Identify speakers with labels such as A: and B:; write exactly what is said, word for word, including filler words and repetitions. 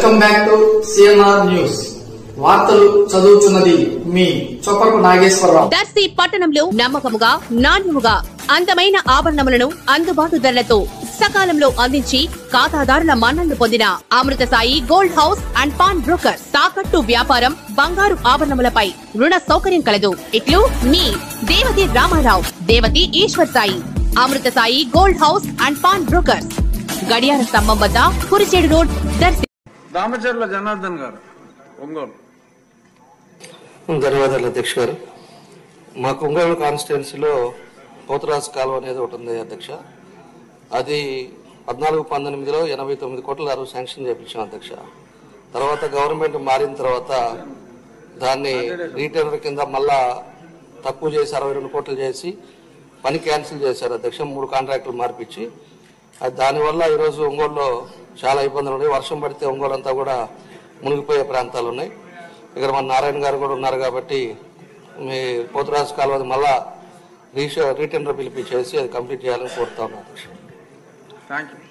A: Welcome back to CNR news. వార్తలు చదువుతున్నది మీ చొప్పకు నాగేశ్వరరావు.
B: దర్శి పట్టణంలో నమ్మకముగా నాణ్యముగా అందమైన ఆభరణములను అందుబాటు ధరలతో సకాలంలో అందించి ఖాతాదారుల మన్ననలు పొందిన Amrutha Sai gold house and pawn broker. తాకట్టు వ్యాపారం, బంగారు ఆభరణములపై రుణ సౌకర్యం కలదు. ఇట్లు మీ Devathi Ramarao, Devathi Eswar Sai. Amrutha Sai gold house and pawn broker, గడియార స్తంభం వద్ద కురిచేడు రోడ్, దర్శి.
C: దామచర్ల జనార్దన్ గారు, ఒంగోలు.
D: ధన్యవాదాలు అధ్యక్ష గారు. మా ఒంగోలు కాన్స్టిట్యున్సీలో పోతురాజు కాలువ అనేది ఒకటి ఉంది అధ్యక్ష. అది పద్నాలుగు పంతొమ్మిదిలో ఎనభై తొమ్మిది కోట్ల అరవై శాంక్షన్ చేయించాం అధ్యక్ష. తర్వాత గవర్నమెంట్ మారిన తర్వాత దాన్ని రీటెండర్ కింద మళ్ళా తక్కువ చేసి అరవై రెండు కోట్లు చేసి పని క్యాన్సిల్ చేశారు అధ్యక్ష. మూడు కాంట్రాక్టులు మార్పించి అది దానివల్ల ఈరోజు ఒంగోలులో చాలా ఇబ్బందులు ఉన్నాయి. వర్షం పడితే ఒంగోలు అంతా కూడా మునిగిపోయే ప్రాంతాలు ఉన్నాయి. ఇక్కడ మన నారాయణ గారు కూడా ఉన్నారు కాబట్టి మీ పోతురాజు కాలువ మళ్ళా రీష రీటెండర్ పిలిపించేసి అది కంప్లీట్ చేయాలని కోరుతా ఉన్నాను.
C: Thank you.